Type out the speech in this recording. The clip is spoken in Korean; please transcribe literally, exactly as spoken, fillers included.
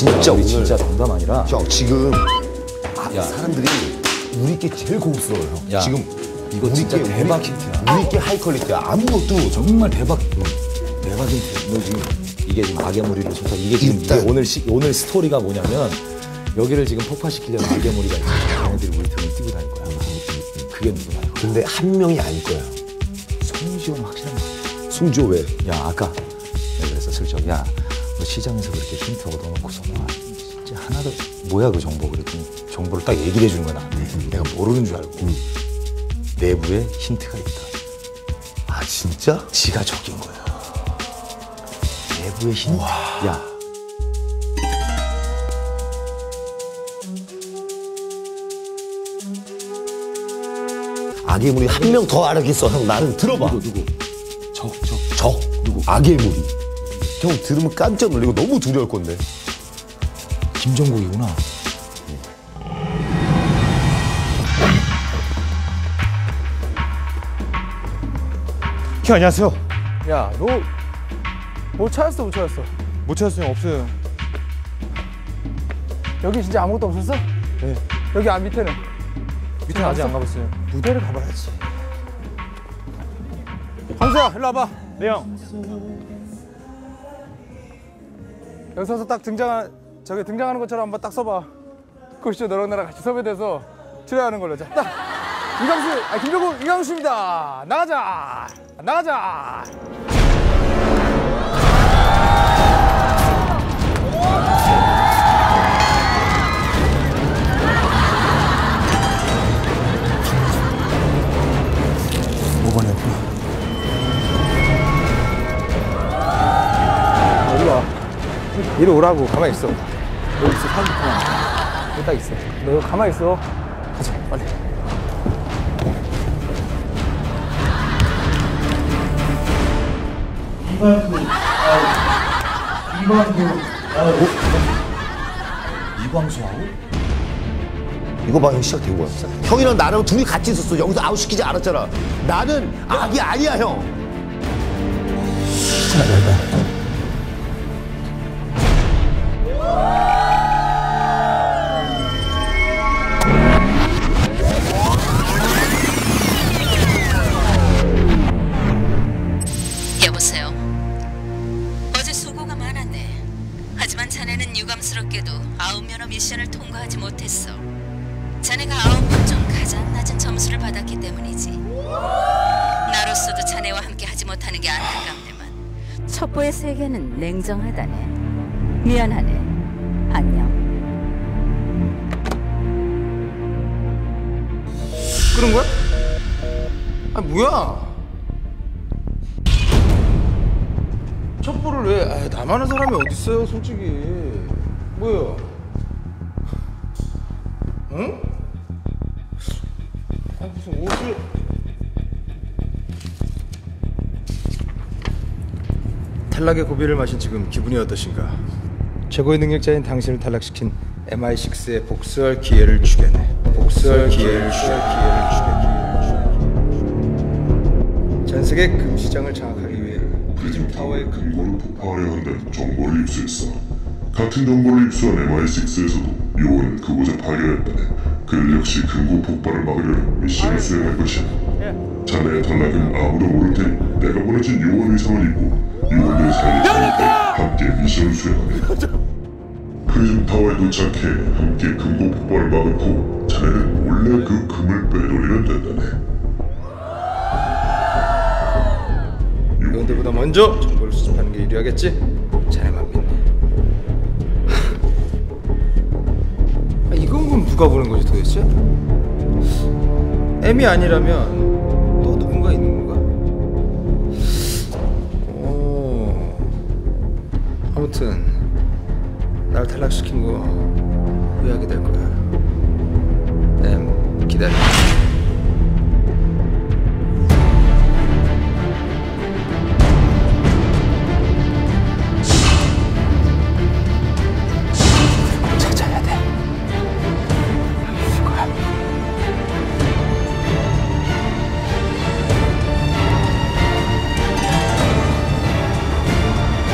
진짜 오늘 진짜 농담 아니라 형 지금 아, 야, 사람들이 우리께 제일 고급스러워요 형. 야, 지금 이거 진짜 우리께, 대박 우리, 힌트야. 우리께 하이 퀄리티야. 아무것도 정말 대박 대박 힌트. 너 지금 이게 지금 악의무리를 쳐서 이게 지금 일단, 이게 오늘 시, 오늘 스토리가 뭐냐면 여기를 지금 폭파시키려는 악의무리가 있어. 얘네들이 우리 등을 뛰고 다닐 거야. 그게 누구나. 근데 한 명이 아닐 거야. 송지호는 확실한 거 같아. 송지호 왜? 야 아까 내가 그래서 슬쩍 야 너 시장에서 그렇게 힌트 얻어놓고서 와 진짜 하나도 뭐야 그 정보 그랬더니 정보를 딱 얘기를 해주는 거야 나한테. 음. 내가 모르는 줄 알고 음. 내부에 힌트가 있다. 아 진짜? 지가 적인 거야. 내부에 힌트. 와. 야 악의 무리 한 명 더 알아겠어. 형 나는 들어봐. 누구 누구? 적 적. 적 누구? 악의 무리. 형 들으면 깜짝 놀리고 너무 두려울 건데. 김정국이구나. 형 안녕하세요. 야, 너 뭐 찾았어, 못 찾았어? 못 찾았어요. 없어요. 여기 진짜 아무것도 없었어? 네. 여기 아 밑에는? 밑에 아직 안 가봤어요. 무대를 가봐야지. 황수야, 일로 와봐. 네 형. 여기 서서 딱 등장 저기 등장하는 것처럼 한번 딱 서봐. 코시죠 너랑 나랑 같이 섭외돼서 출연하는 걸로. 자, 딱 이광수, 아 김종국 이광수입니다. 나가자, 나가자. 오 번이었구나. 이리 와. 이리 오라고. 가만히 있어. 여기 있어. 사람부터 여기 딱 있어. 너 여기 가만히 있어. 가자, 빨리. 이광수 아웃. 이광수 아웃. 이광수하고? 이거 봐, 형 시작된 거야. 형이랑 나랑 둘이 같이 있었어. 여기서 아웃 시키지 않았잖아. 나는 악이 아니야, 형. 진짜 나다. 여보세요. 어제 수고가 많았네. 하지만 자네는 유감스럽게도 아홉 면허 미션을 통과하지 못했어. 자네가 아홉 명 중 가장 낮은 점수를 받았기 때문이지. 나로서도 자네와 함께 하지 못하는 게 안타깝네만. 첩보의 세계는 냉정하다네. 미안하네. 안녕. 끄는 거야? 아 뭐야? 첩보를 왜? 아, 나만 하는 사람이 어딨어요, 솔직히. 뭐야? 응? 아, 무슨 옷을... 탈락의 고비를 마신 지금 기분이 어떠신가? 최고의 능력자인 당신을 탈락시킨 엠아이 식스의 복수할 기회를 주겠네. 복수할 기회를 주게. 전 세계 금시장을 장악하기 위해 프리즘 타워의 금고를 폭파하려 한다는 정보를 입수했어. 같은 정보를 입수한 엠아이 식스에서도 요원은 그곳에 파견했다네. 그들 역시 금고 폭발을 막으려는 미션을 수행할 것이야. 자네의 탈락은 아무도 모를 테니 내가 보내준 요원 의상을 입고 요원을 살릴 테니까 함께 미션을 수행하네. 프리즘 타워에 도착해 함께 금고 폭발을 막은 후 자네는 몰래 그 금을 빼돌리면 된다네. 요원들보다 먼저 정보를 수집하는 게 유리하겠지? 자네만 믿네. 아, 이건 그럼 누가 보는 거지 도대체? M이 아니라면 또 누군가 있는 건가? 오, 아무튼 날 탈락시킨 거 후회하게 될 거야. M 기다려.